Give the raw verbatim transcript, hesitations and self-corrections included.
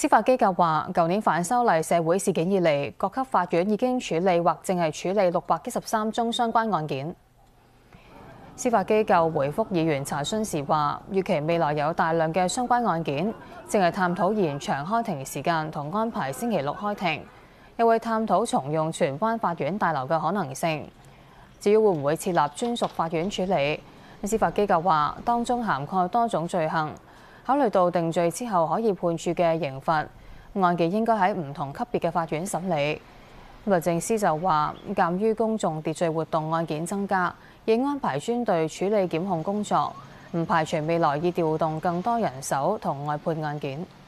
司法機構話，舊年反修例社會事件以嚟，各級法院已經處理或正係處理六百一十三宗相關案件。司法機構回覆議員查詢時話，預期未來有大量嘅相關案件，正係探討延長開庭時間同安排星期六開庭，又會探討重用荃灣法院大樓嘅可能性。至於會唔會設立專屬法院處理，司法機構話，當中涵蓋多種罪行。考慮到定罪之後可以判處嘅刑罰，案件應該喺唔同級別嘅法院審理。律政司就話，鑑於公眾秩序活動案件增加，已安排專隊處理檢控工作，唔排除未來已調動更多人手同外判案件。